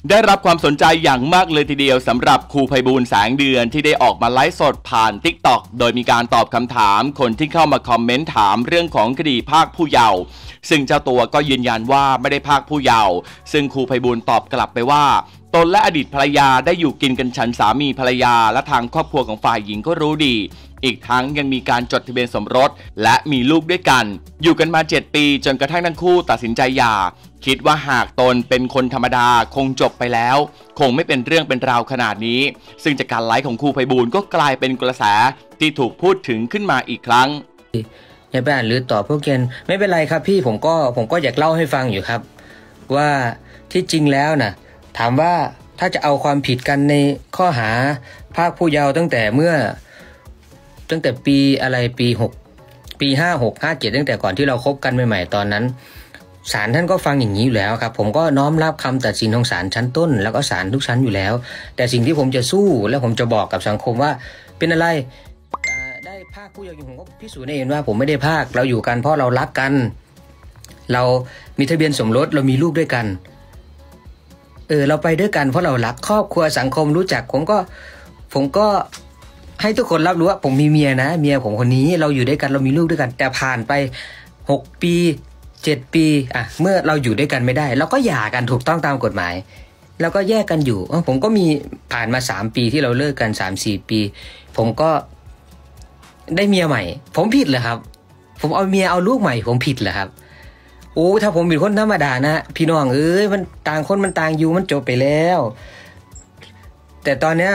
ได้รับความสนใจอย่างมากเลยทีเดียวสำหรับครูไพบูลย์แสงเดือนที่ได้ออกมาไลฟ์สดผ่าน TikTok โดยมีการตอบคำถามคนที่เข้ามาคอมเมนต์ถามเรื่องของคดีพรากผู้เยาว์ซึ่งเจ้าตัวก็ยืนยันว่าไม่ได้พรากผู้เยาว์ซึ่งครูไพบูลย์ตอบกลับไปว่าตนและอดีตภรรยาได้อยู่กินกันฉันสามีภรรยาและทางครอบครัวของฝ่ายหญิงก็รู้ดีอีกทั้งยังมีการจดทะเบียนสมรสและมีลูกด้วยกันอยู่กันมา7 ปีจนกระทั่งทั้งคู่ตัดสินใจหย่าคิดว่าหากตนเป็นคนธรรมดาคงจบไปแล้วคงไม่เป็นเรื่องเป็นราวขนาดนี้ซึ่งจากการไลฟ์ของครูไพบูลย์ก็กลายเป็นกระแสที่ถูกพูดถึงขึ้นมาอีกครั้งอย่าไปอ่านหรือตอบพวกเกณฑ์ไม่เป็นไรครับพี่ผมก็อยากเล่าให้ฟังอยู่ครับว่าที่จริงแล้วนะถามว่าถ้าจะเอาความผิดกันในข้อหาพรากผู้เยาว์ตั้งแต่ปีอะไรปี56 57ตั้งแต่ก่อนที่เราคบกันใหม่ๆตอนนั้นศาลท่านก็ฟังอย่างนี้อยู่แล้วครับผมก็น้อมรับคำตัดสินของศาลชั้นต้นแล้วก็ศาลทุกชั้นอยู่แล้วแต่สิ่งที่ผมจะสู้และผมจะบอกกับสังคมว่าเป็นอะไรได้พรากผู้เยาว์อยู่ผมก็พิสูจน์ให้เห็นว่าผมไม่ได้พรากเราอยู่กันเพราะเรารักกันเรามีทะเบียนสมรสเรามีลูกด้วยกันเราไปด้วยกันเพราะเรารักครอบครัวสังคมรู้จักผมก็ให้ทุกคนรับรู้ว่าผมมีเมียนะเมียผมคนนี้เราอยู่ด้วยกันเรามีลูกด้วยกันแต่ผ่านไป6 ปี7 ปีเมื่อเราอยู่ด้วยกันไม่ได้เราก็หย่ากันถูกต้องตามกฎหมายแล้วก็แยกกันอยู่ผมก็มีผ่านมา3 ปีที่เราเลิกกัน 3-4 ปีผมก็ได้เมียใหม่ผมผิดเหรอครับผมเอาเมียเอาลูกใหม่ผมผิดเหรอครับโอ้ถ้าผมเป็นคนธรรมดานะพี่น้องมันต่างคนมันต่างอยู่มันจบไปแล้วแต่ตอนเนี้ย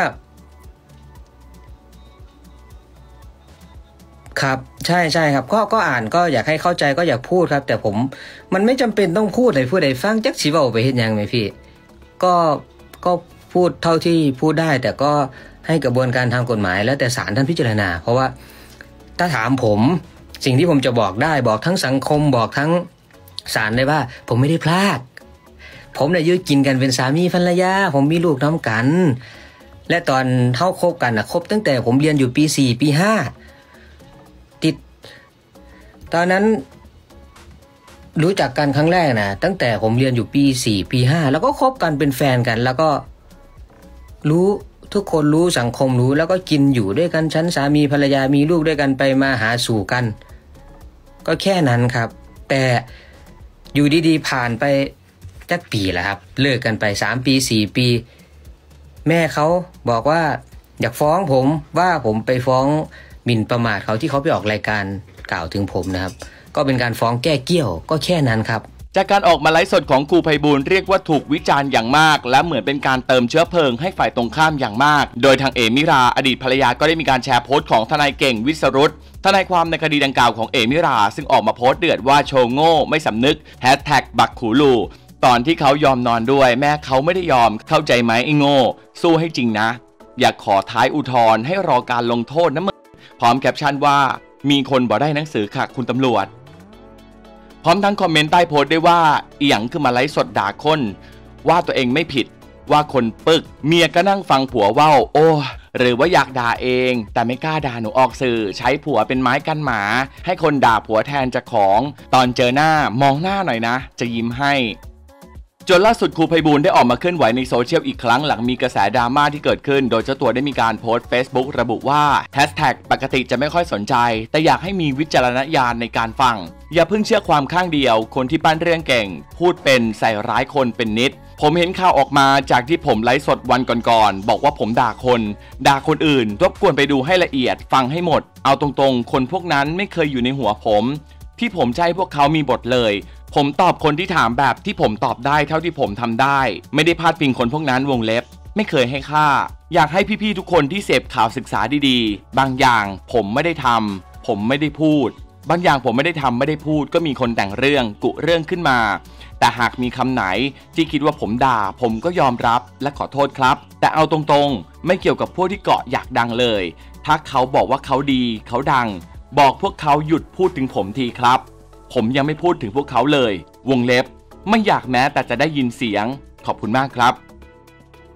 ครับใช่ครับก็อ่านก็อยากให้เข้าใจก็อยากพูดครับแต่มันไม่จำเป็นต้องพูดให้ผู้ใดฟังจักสิเว้าไปเฮ็ดหยังไหมพี่ก็พูดเท่าที่พูดได้แต่ก็ให้กระบวนการทางกฎหมายแล้วแต่ศาลท่านพิจารณาเพราะว่าถ้าถามผมสิ่งที่ผมจะบอกได้บอกทั้งสังคมบอกทั้งศาลได้ว่าผมไม่ได้พลาดผมเนี่ยยื้อกินกันเป็นสามีภรรยาผมมีลูกน้ำกันและตอนเท่าคบกันคบตั้งแต่ผมเรียนอยู่ปี4 ปี5ติดตอนนั้นรู้จักกันครั้งแรกนะตั้งแต่ผมเรียนอยู่ปี4 ปี5แล้วก็คบกันเป็นแฟนกันแล้วก็รู้ทุกคนรู้สังคมรู้แล้วก็กินอยู่ด้วยกันชั้นสามีภรรยามีลูกด้วยกันไปมาหาสู่กันก็แค่นั้นครับแต่อยู่ดีๆผ่านไปจักปีแล้วครับเลิกกันไป3 ปี4 ปีแม่เขาบอกว่าอยากฟ้องผมว่าผมไปฟ้องหมิ่นประมาทเขาที่เขาไปออกรายการกล่าวถึงผมนะครับก็เป็นการฟ้องแก้เกี้ยวก็แค่นั้นครับจากการออกมาไลฟ์สดของครูไพบูลย์เรียกว่าถูกวิจารณ์อย่างมากและเหมือนเป็นการเติมเชื้อเพลิงให้ฝ่ายตรงข้ามอย่างมากโดยทางมิราอดีตภรรยาก็ได้มีการแชร์โพสต์ของทนายเก่งวิศรุตทนายความในคดีดังกล่าวของมิราซึ่งออกมาโพสต์เดือดว่าโชว์โง่ไม่สำนึก#บักขูลูตอนที่เขายอมนอนด้วยแม่เขาไม่ได้ยอมเข้าใจไหมไอ้โง่สู้ให้จริงนะอยากขอท้ายอุทธรณ์ให้รอการลงโทษนะมึงพร้อมแคปชั่นว่ามีคนบอกได้หนังสือค่ะคุณตำรวจพร้อมทั้งคอมเมนต์ใต้โพสต์ด้วยว่าอีหยังคือมาไลฟ์สดด่าคนว่าตัวเองไม่ผิดว่าคนปึกเมียก็นั่งฟังผัวเว้าโอ้หรือว่าอยากด่าเองแต่ไม่กล้าด่าหนูออกสื่อใช้ผัวเป็นไม้กั้นหมาให้คนด่าผัวแทนจากของตอนเจอหน้ามองหน้าหน่อยนะจะยิ้มให้จนล่าสุดครูไพบูลย์ได้ออกมาเคลื่อนไหวในโซเชียลอีกครั้งหลังมีกระแสดราม่าที่เกิดขึ้นโดยเจ้าตัวได้มีการโพสต์ Facebook ระบุว่าปกติจะไม่ค่อยสนใจแต่อยากให้มีวิจารณญาณในการฟังอย่าเพิ่งเชื่อความข้างเดียวคนที่ปั้นเรื่องเก่งพูดเป็นใส่ร้ายคนเป็นนิดผมเห็นข่าวออกมาจากที่ผมไลฟ์สดวันก่อนๆบอกว่าผมด่าคนอื่นรบกวนไปดูให้ละเอียดฟังให้หมดเอาตรงๆคนพวกนั้นไม่เคยอยู่ในหัวผมที่ผมจะให้พวกเขามีบทเลยผมตอบคนที่ถามแบบที่ผมตอบได้เท่าที่ผมทำได้ไม่ได้พาดพิงคนพวกนั้นวงเล็บไม่เคยให้ค่าอยากให้พี่ๆทุกคนที่เสพข่าวศึกษาดีๆบางอย่างผมไม่ได้ทำผมไม่ได้พูดบางอย่างผมไม่ได้ทำไม่ได้พูดก็มีคนแต่งเรื่องกุเรื่องขึ้นมาแต่หากมีคำไหนที่คิดว่าผมด่าผมก็ยอมรับและขอโทษครับแต่เอาตรงๆไม่เกี่ยวกับพวกที่เกาะอยากดังเลยถ้าเขาบอกว่าเขาดีเขาดังบอกพวกเขาหยุดพูดถึงผมทีครับผมยังไม่พูดถึงพวกเขาเลยวงเล็บไม่อยากแม้แต่จะได้ยินเสียงขอบคุณมากครับ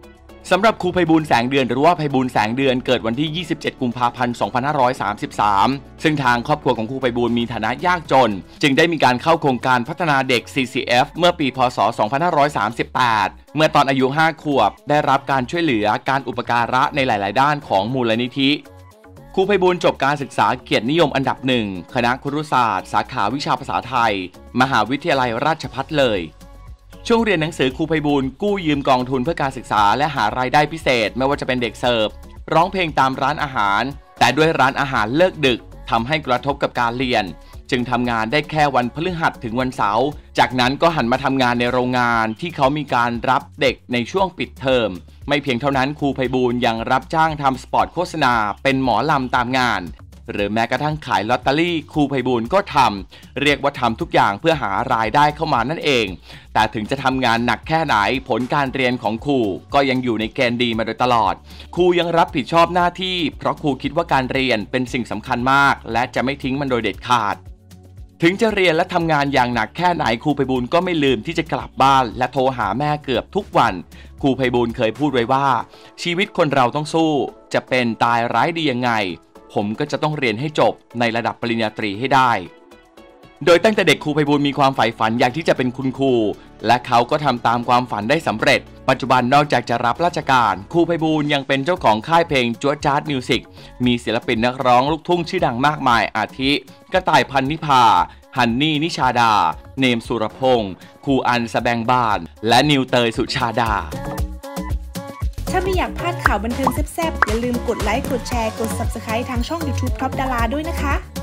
สำหรับครูไพบูลย์แสงเดือนหรือว่าไพบูลย์แสงเดือนเกิดวันที่ 27 กุมภาพันธ์ 2533 ซึ่งทางครอบครัวของครูไพบูลย์มีฐานะยากจนจึงได้มีการเข้าโครงการพัฒนาเด็ก CCF เมื่อปี พ.ศ. 2538 เมื่อตอนอายุ 5 ขวบได้รับการช่วยเหลือการอุปการะในหลาย ๆ ด้านของมูลนิธิครูไพบูลย์จบการศึกษาเกียรตินิยมอันดับหนึ่งคณะครุศาสตร์สาขาวิชาภาษาไทยมหาวิทยาลัยราชภัฏเลยช่วงเรียนหนังสือครูไพบูลย์กู้ยืมกองทุนเพื่อการศึกษาและหารายได้พิเศษไม่ว่าจะเป็นเด็กเสิร์ฟร้องเพลงตามร้านอาหารแต่ด้วยร้านอาหารเลิกดึกทำให้กระทบกับการเรียนจึงทำงานได้แค่วันพฤหัสถึงวันเสาร์จากนั้นก็หันมาทำงานในโรงงานที่เขามีการรับเด็กในช่วงปิดเทอมไม่เพียงเท่านั้นครูไพบูลย์ยังรับจ้างทำสปอตโฆษณาเป็นหมอลำตามงานหรือแม้กระทั่งขายลอตเตอรี่ครูไพบูลย์ก็ทำเรียกว่าทำทุกอย่างเพื่อหารายได้เข้ามานั่นเองแต่ถึงจะทำงานหนักแค่ไหนผลการเรียนของครูก็ยังอยู่ในเกณฑ์ดีมาโดยตลอดครูยังรับผิดชอบหน้าที่เพราะครูคิดว่าการเรียนเป็นสิ่งสำคัญมากและจะไม่ทิ้งมันโดยเด็ดขาดถึงจะเรียนและทำงานอย่างหนักแค่ไหนครูไพบูลย์ก็ไม่ลืมที่จะกลับบ้านและโทรหาแม่เกือบทุกวันครูไพบูลย์เคยพูดไว้ว่าชีวิตคนเราต้องสู้จะเป็นตายร้ายดียังไงผมก็จะต้องเรียนให้จบในระดับปริญญาตรีให้ได้โดยตั้งแต่เด็กครูไพบูลย์มีความใฝ่ฝันอยากที่จะเป็นคุณครูและเขาก็ทำตามความฝันได้สำเร็จปัจจุบันนอกจากจะรับราชการครูไพบูลย์ยังเป็นเจ้าของค่ายเพลงจั๊วจ๊าดมิวสิกมีศิลปินนักร้องลูกทุ่งชื่อดังมากมายอาทิกระต่ายพันนิพาฮันนี่นิชาดาเนมสุรพงศ์ครูอันสแบงบานและนิวเตยสุชาดาถ้าไม่อยากพลาดข่าวบันเทิงแซ่บๆอย่าลืมกดไลค์กดแชร์กด Subscribe ทางช่อง YouTube Top Dara ด้วยนะคะ